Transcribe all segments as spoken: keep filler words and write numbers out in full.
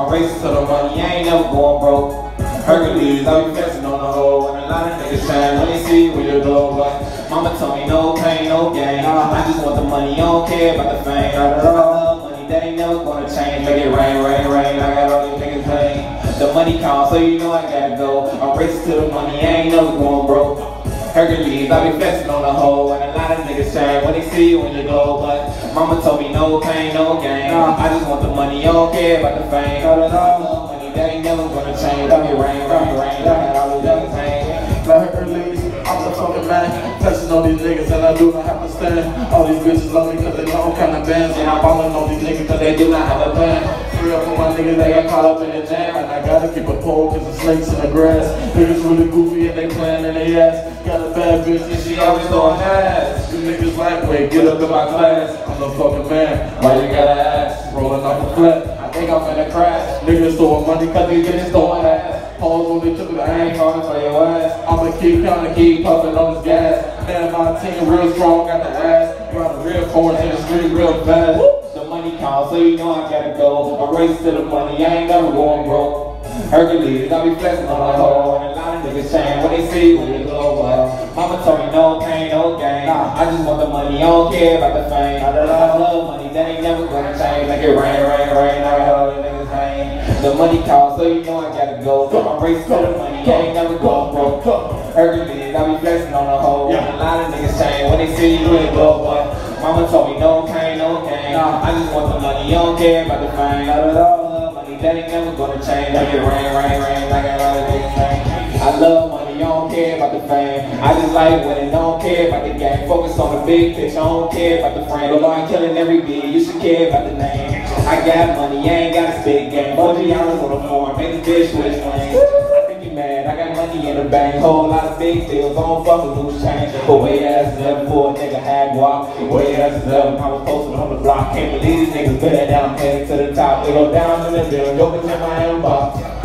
I'm racing to the money, I ain't never going broke. Hercules, I be flexing on the hoe, and a lot of niggas shine when they see where you go. But mama told me no pain, no gain. I just want the money, I don't care about the fame. I love money, that ain't never gonna change. Make it rain, rain, rain. I got all these niggas paying. The money counts, so you know I gotta go. I'm racing to the money, I ain't never going broke. Hercules, I be flexing on the hoe, and a lot of niggas shine when they see you when you go. But mama told me no pain, no gain. I just want the money, I don't care about the fame. I love money, that ain't never gonna change. I be rain, rain, rain. I got all these niggas hang. Like Hercules, I'm the fucking man. Flexing on these niggas and I do not have to stand. All these bitches love me cause they know I'm kinda bands. And I'm ballin' on these niggas cause they do not have a plan. Free up for my niggas, they got caught up in the jam. And I gotta keep a pole cause the snakes in the grass. Niggas really goofy and they playin' in they ass. Got a bad bitch and she always throwing ass. You niggas lightweight, get up in my class. I'm the fucking man, why you gotta ask? Rolling off the flat, I think I'm finna crash. Niggas throwing money cause these bitches throwing ass. Pause when they took it, I ain't falling for your ass. I'ma keep counting, keep puffing on this gas. Man, my team real strong, got the ass. Run the real corners in the street real fast. The money counts, so you know I gotta go. I race to the money, I ain't never going broke. Hercules, I be flexing on the hoe, and a lot of niggas shame when they see when you go. But mama told me no pain, no gain. I just want the money, I don't care about the fame. I love money, that ain't never gonna change. Make it rain, rain, rain. I got all these niggas hang. The money counts, so you know I gotta go. I'm racing to the money, I ain't never going broke. Hercules, I be flexing on the hoe, and a lot of niggas shame when they see you when you go. But mama told me no pain, no gain. I just want the money, I don't care about the fame. I love money, that ain't never gonna change. Make it rain, rain, rain. I got all the niggas hang. I love money, I don't care about the fame. I just like winning, I don't care about the game. Focus on the big picture, I don't care about the frame. Although I'm killing every beat, you should care about the name. I got money, I ain't got a spit game. forty hours on the floor, make this bitch switch lanes. I think you mad, I got money in the bank. Whole lot of big deals, I don't fuck with loose change. But way ass is up before a nigga had guap. Way ass is up, I was posted on the block. Can't believe these niggas better down, I'm headed to the top. They go down in the building, go in my inbox.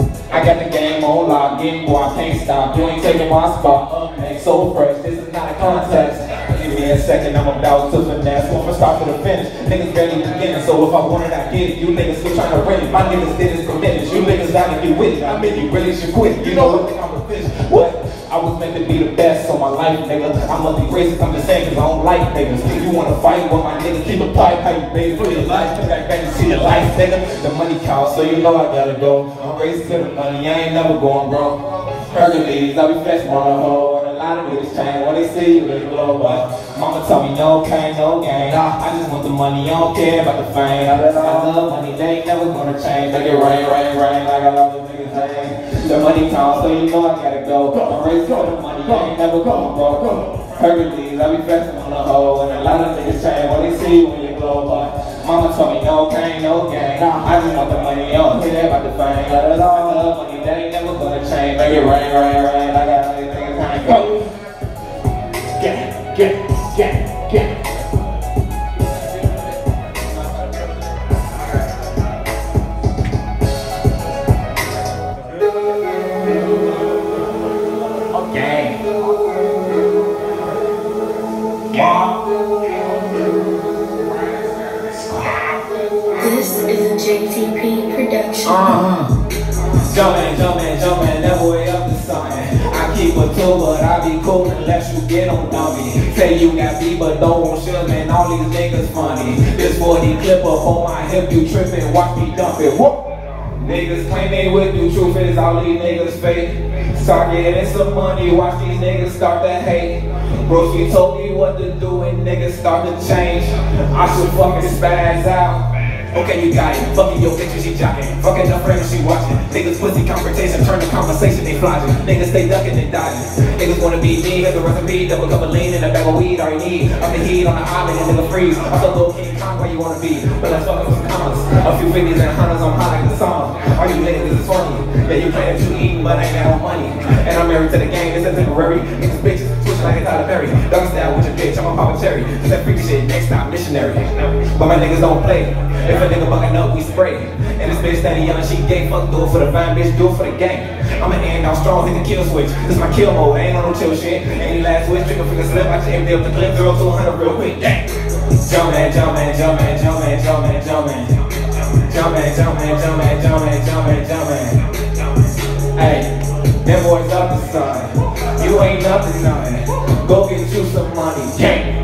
I got the game on lock, getting boy, I can't stop. You ain't taking my spot. Up next, so fresh, this is not a contest. Give me a second, I'm about to finesse. One from start to the finish. Niggas barely beginning, so if I want it, I get it. You niggas still trying to rent it. My niggas did this for minutes. You niggas gotta get with it. I mean, you really should quit. You know what? Think I'm a fish. What? I was meant to be the best on my life, nigga. I must be racist, I'm just saying, cause I don't like niggas. If you wanna fight with my niggas, keep a pipe, how you baby for your life. Come back back and see your life, nigga. The money counts, so you know I gotta go. I'm racing to the money, I ain't never going broke. Hercules, I be flexing on the hoe, and a lot of niggas change when they see you, they blow. But mama told me no pain, no gain. I just want the money, I don't care about the fame. I love money, they ain't never gonna change. Make it rain, rain, rain, like I love the niggas hang. The money counts, so you know I gotta go. I'm racing to the money, I ain't never going broke. Hercules, I be flexing on the hoe, and a lot of niggas change when they see you when you glow. But mama told me no pain, no gain. I just want the money, I don't care about the fame. I love money, they ain't never gonna change. Make it rain, rain, rain. I got all these niggas hang. Go! Get, get, get, get. This is a J T P production. Uh-huh. Jumpin', jumpin', jumpin', that way up to something. I keep a tool, but I be cool unless you get on dummy. Say you got beat, but don't want shit, man, all these niggas funny. This forty clip up on my hip, you trippin', watch me dump it. Whoop. Niggas claim they with you, truth is all these niggas fake. Start getting some money, watch these niggas start to hate. Bro, she told me what to do and niggas start to change. I should fucking spaz out. Okay, you got it. Fucking your bitch when she jocking. Fucking her friend when she watching. Niggas pussy confrontation, turn the conversation, they flogging. Niggas stay ducking and dodging. Niggas wanna be me, here's the recipe. Double cup of lean and a bag of weed, all you need. I'm the heat on the island and nigga freeze. I'm so low King Kong where you wanna be. But let's fuck with some commas. A few fifties and hundreds, I'm hot like the song. All you niggas is funny. Yeah, you claim that you eating, but I ain't got no money. And I'm married to the game, this is temporary. Niggas bitches switching like a Tyler Perry. Dog style with your bitch, I'm a Papa Cherry. That freaky shit, next stop missionary. But my niggas don't play. If a nigga bucking up, we spray. And this bitch steady young, she gay. Fuck, do it for the vine, bitch, do it for the gang. I'm an end out strong, hit the kill switch. This my kill mode, ain't on no chill shit. Any last switch, trigger finger slip. I just empty up the clip, zero to one hundred real quick. Gang. Jumpin', jumpin', jumpin', jumpin', jumpin', jumpin'. Jumpin', jumpin', jumpin', jumpin', jumpin', jumpin'. Hey, them boys up the sun. You ain't nothing, nothing. Go get you some money, gang.